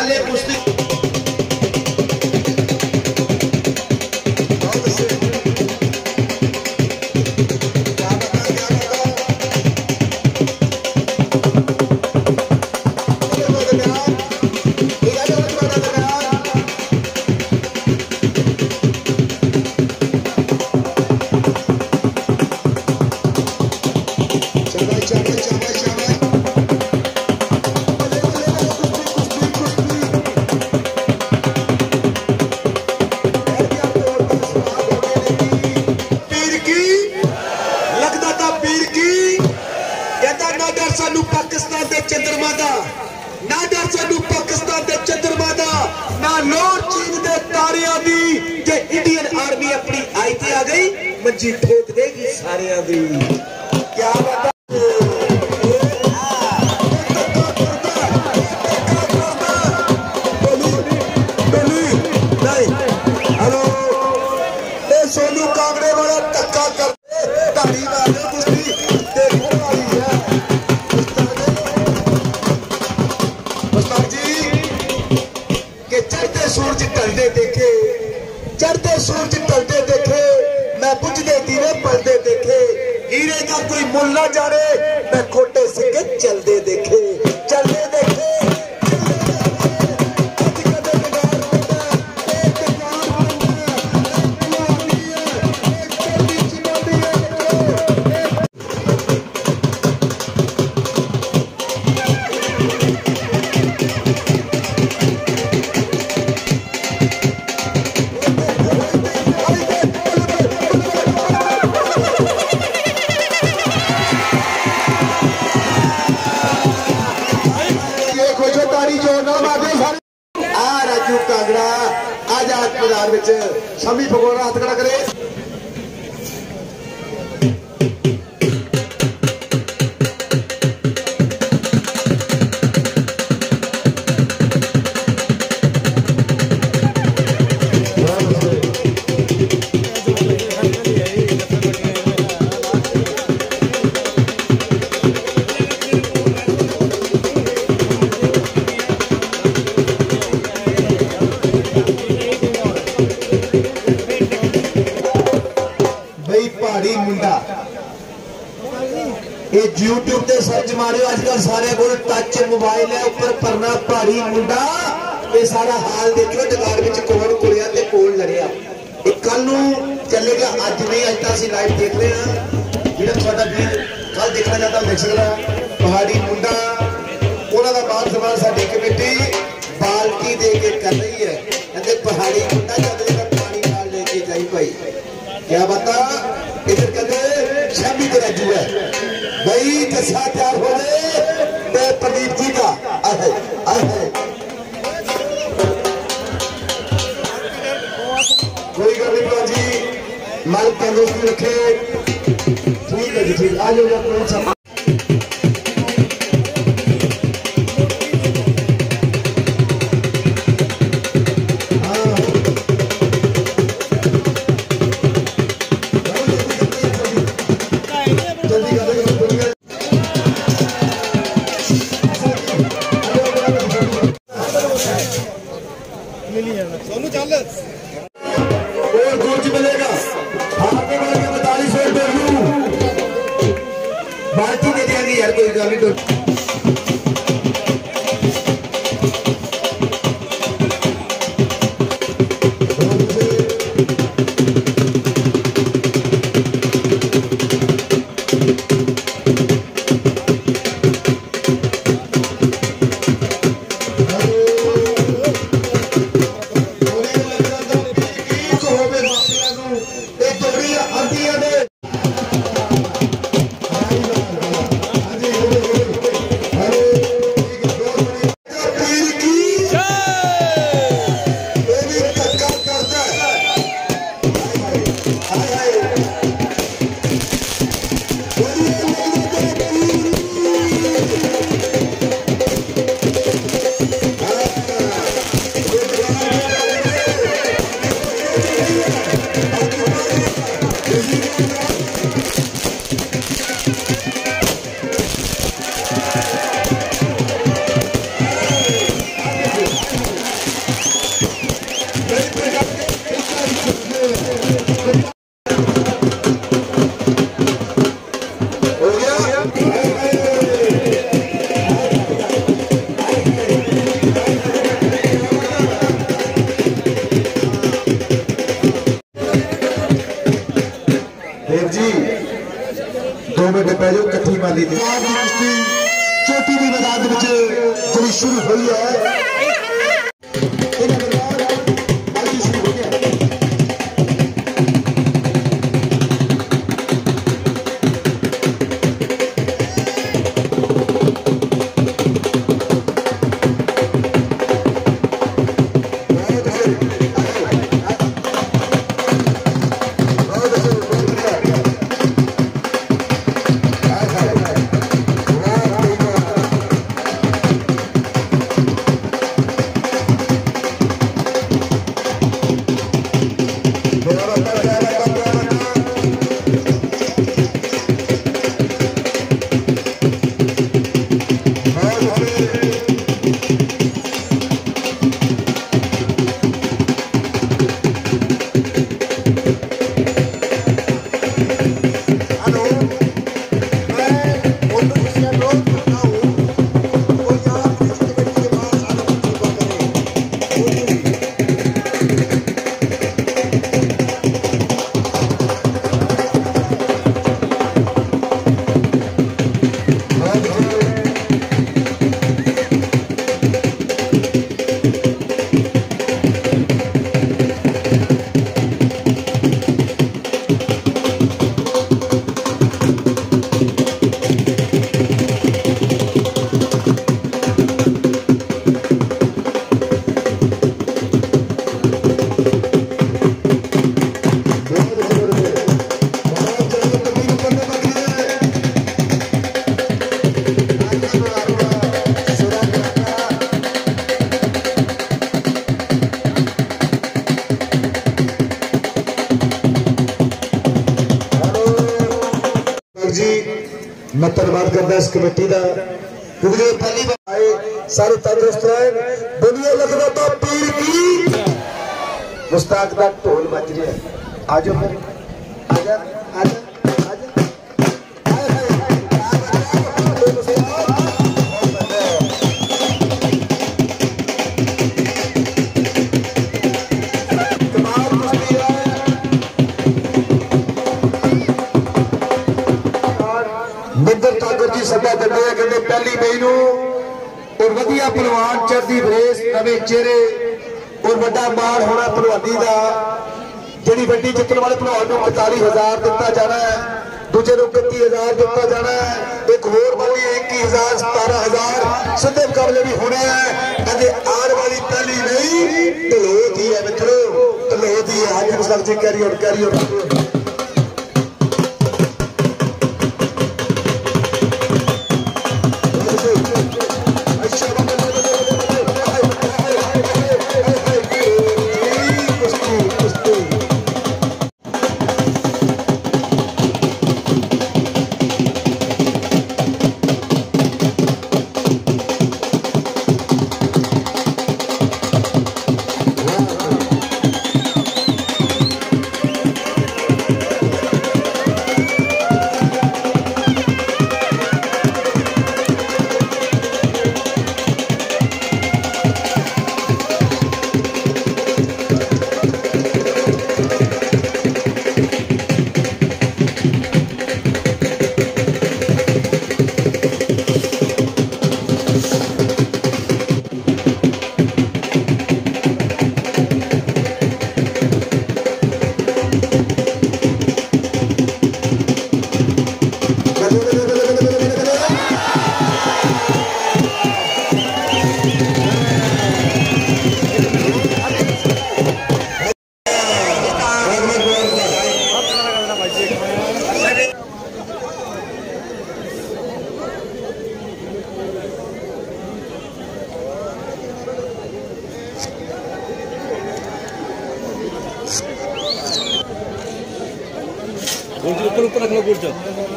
पहले कुश्ती मंजी ठोक देगी सारे दी क्या बता हेलो सोनू कांगड़े वाला धक्का कर धाड़ी वाले कुश्ती देखने वाली है उस्ताद जी के चढ़ते सूरज ढलते देखे चढ़ते सूरज ढलते देखे मैं बुझदे दीवे पलदे देखे हीरे का कोई मुल ना जाने मैं खोटे सिक्के चलते देखे चलते देखे आजाद मैदान में शमी भगोड़ा हाथ खड़ा करे यूट्यूब से सर्च मारो आजकल सारे को टच मोबाइल है ऊपर परना भारी मुंडा ये सारा हाल देखो दरबार में कौन कुड़िया ते कौन लड़िया कल चलेगा अज नहीं अज तो असं लाइव देख रहे हैं जो कल देखना चाहता देख सकता पहाड़ी मुंडा उन्होंने मान सम्मान साडी कमेटी बाल्टी दे के कर रही है कहते पहाड़ी मुंडा जब पानी नाल लेके जाई भाई क्या बता इधर कहते शामी राजू है भाई दसा तैयार हो गए प्रदीप जी का आहे कोई गल नहीं जी मालिक तंदुरुस्ती रखे ठीक है जी ठीक आ जाओ सोनू चल और गुर्ज मिलेगा हाथ में 42 बाल्टी दे देंगे यार कोई गाली तो शुरू हुई है। मैं धन्यवाद करता इस कमेटी का क्योंकि पहली बार आए सारे तंदुरुस्त रहे। दुनिया लगना तो पीर की मुस्ताक का ढोल बज रहा है। आजो फिर आजा आजा सदा दिंदे कहते पहली मई नूं और वधिया पहलवान चढ़दी बरेस नवे चेहरे और बड़ा माण होना पहलवानी का। जिहड़ी वड्डी जितण वाले पहलवान नूं 45,000 दिता जाना है, दूजे नूं 31,000 दिता जाना है, एक होर वाली 21,000 17,000 सीधे मुकाबले भी होने हैं। कहते आने वाली पहली मई ढलोत ही है मित्रों, ढलोत ही है। हाजी मुस्तफा जी कैरी और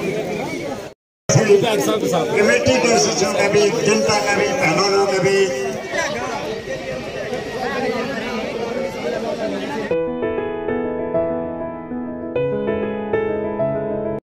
कमेटी के सचिव का भी, जनता का भी, पहलवानों का भी